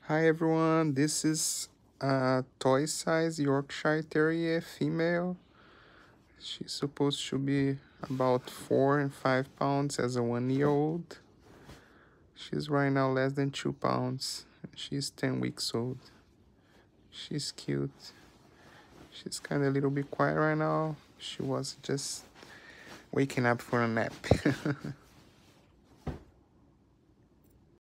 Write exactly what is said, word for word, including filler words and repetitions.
Hi everyone, this is a toy size Yorkshire Terrier female. She's supposed to be about four and five pounds as a one year old. She's right now less than two pounds. She's ten weeks old. She's cute. She's kind of a little bit quiet right now. She was just waking up for a nap.